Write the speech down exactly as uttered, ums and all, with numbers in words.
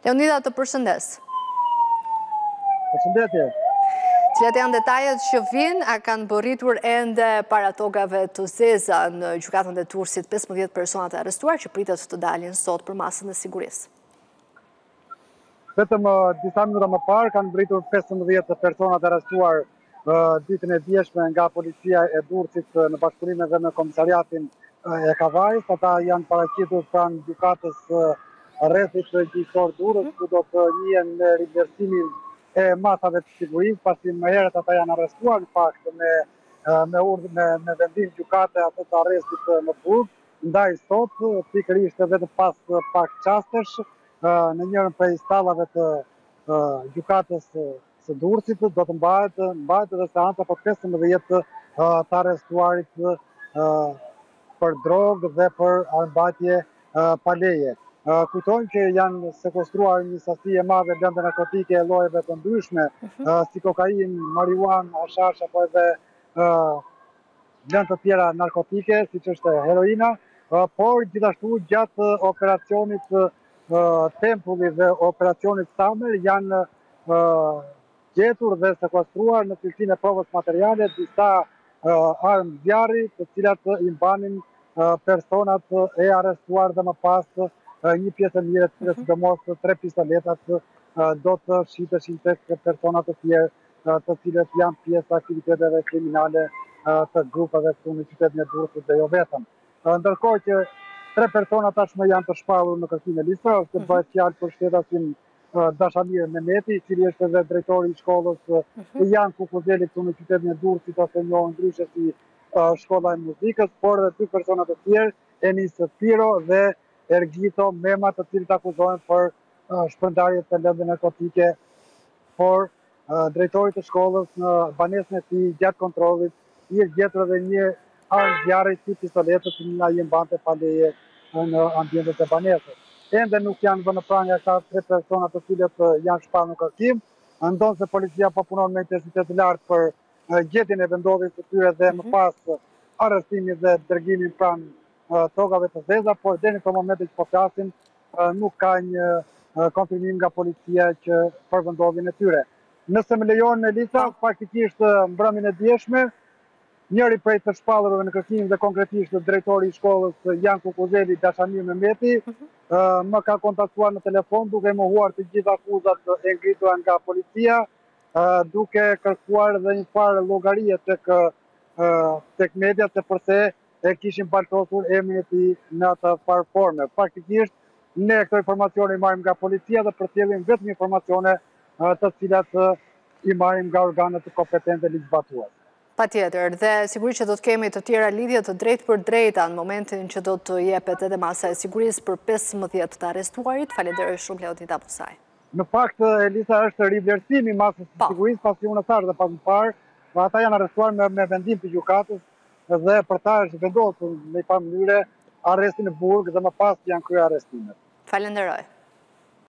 Leonida, të përshëndes. Përshëndetje. Cilat janë detajet që vinë, a kanë bërritur ende para tokave të zeza në gjykatën e Durrësit pesëmbëdhjetë personat e arrestuar që pritet të dalin sot për masën e sigurisë? Vetëm disa minuta më parë kanë mbritur pesëmbëdhjetë personat e arrestuar ditën e djeshme nga policia e Durrësit në bashkëpunim edhe me komisariatin e Kavajës. Ata janë paraqitur pranë gjykatës rrethit gjyqësor Durrës, ku do të njihen me rivlerësimin e masave të sigurisë, pasi më herët ata janë arrestuar në fakt me me urdhë me, me vendim gjykate atë të arrestit në burg. Ndaj sot, pikërisht vetëm pas pak çastesh, në njërën prej stallave të gjykatës së Durrësit do të mbahet mbahet edhe seanca për pesëmbëdhjetë të arrestuarit për drogë dhe për armbajtje pa leje. Kujtojmë që janë sekuestruar një sasi e madhe lëndë narkotike e llojeve të ndryshme, si kokainë, marijuanë, hashash apo edhe lëndë të tjera narkotike, siç është heroina, por gjithashtu gjatë operacionit Tempulli dhe operacionit Summer janë gjetur dhe sekuestruar në cilësinë e provës materiale disa armë zjarri, të cilat i mbanin personat e arrestuar dhe më pas një pjesë e mirë, të sidomos tre pistoletat do të shiteshin tek personat të tjerë të cilët janë pjesë të aktiviteteve kriminale të grupeve këtu në qytetin e Durrësit dhe jo vetëm. Ndërkohë që tre persona tashmë janë të shpallur në kërkimin e lista, është bëhet fjalë për shtetasin Dashamir Mehmeti, i cili është edhe drejtori i shkollës Jan Kukuzeli këtu në qytetin e Durrësit, ose njohur ndryshe si shkolla e muzikës, por edhe dy persona të tjerë, Enis Piro dhe Ergito Mema, të cilët akuzohen për shpërndarje të lëndë narkotike, por drejtori të shkollës në banesën e tij gjatë kontrollit i është gjetur edhe një armë zjarri si pistoletë që nga i mbante pa leje në ambientet e banesës. Ende nuk janë vënë pranë nga këta tre persona të cilët janë shpallur në kërkim, ndonë se policia po punon me intensitet të lartë për gjetjen e vendodhjes së tyre dhe më pas arrestimin dhe dërgimin pranë tokave të zeza, por deri në këtë moment që po flasim nuk ka një konfirmim nga policia që për vendodhjen e tyre. Nëse më lejon Elisa, faktikisht mbrëmjen e djeshme, njëri prej të shpallurve në kërkim dhe konkretisht drejtori i shkollës Jan Kukuzeli Dashamir Mehmeti më ka kontaktuar në telefon duke mohuar të gjitha akuzat e ngritura nga policia, duke kërkuar dhe një farë llogarie tek tek mediat se përse e kishin paltosur emrin e tij në atë farë forme. Faktikisht ne këto informacione i marrim nga policia dhe përcjellim vetëm informacione të cilat i marrim nga organet kompetente ligjzbatuese. Patjetër, dhe sigurisht që do të kemi të tjera lidhje të drejtë për drejta në momentin që do të jepet edhe masa e sigurisë për pesëmbëdhjetë të arrestuarit. Falenderoj shumë Leonida Pusaj. Në fakt, Elisa, është rivlerësimi i masës së sigurisë, pasi unë thash dhe pas më parë, ata janë arrestuar me, me vendim të gjykatës dhe për ta është vendosur në një farë mënyre arresti në burg dhe më pas janë kryer arrestimet. Falenderoj.